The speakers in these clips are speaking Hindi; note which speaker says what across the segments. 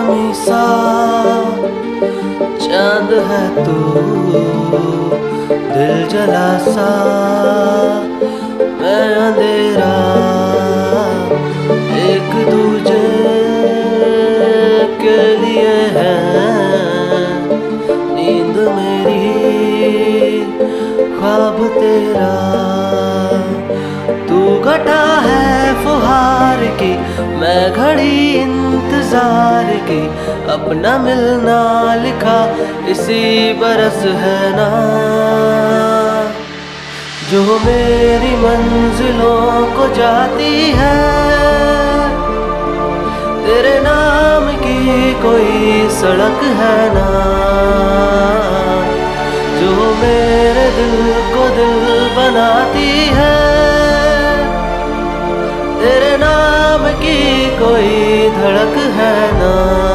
Speaker 1: बेनामी सा चांद है तू, दिल जला सा मैं अंधेरा, एक दूजे के लिए है नींद मेरी, ख्वाब तेरा। तू घटा है फुहार की, मैं घड़ी इंतजार की, अपना मिलना लिखा इसी बरस है ना। जो मेरी मंजिलों को जाती है, तेरे नाम की कोई सड़क है ना। जो मेरे दिल को दिल बनाती है, तेरे नाम की कोई धड़क है ना।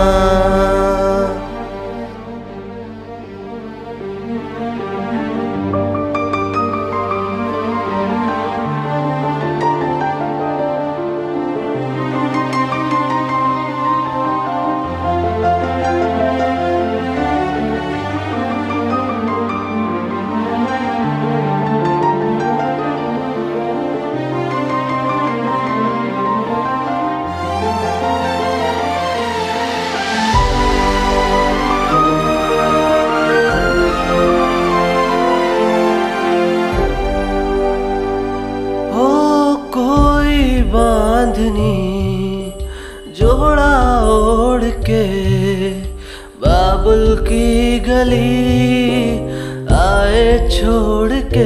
Speaker 1: बांधनी जोड़ा ओढ़ के बाबुल की गली आए छोड़ के,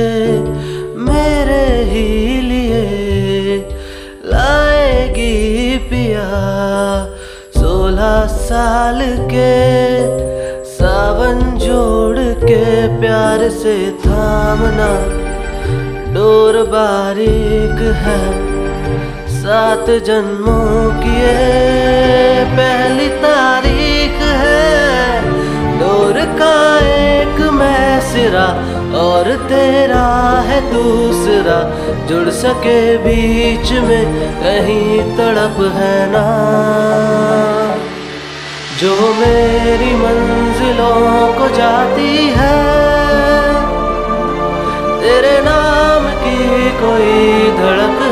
Speaker 1: मेरे ही लिए लाएगी पिया 16 साल के सावन जोड़ के। प्यार से थामना डोर बारीक है, 7 जन्मों की ये पहली तारीख है। डोर का एक मैं सिरा और तेरा है दूसरा, जुड़ सके बीच में कहीं तड़प है ना। जो मेरी मंजिलों को जाती है, तेरे नाम की कोई धड़क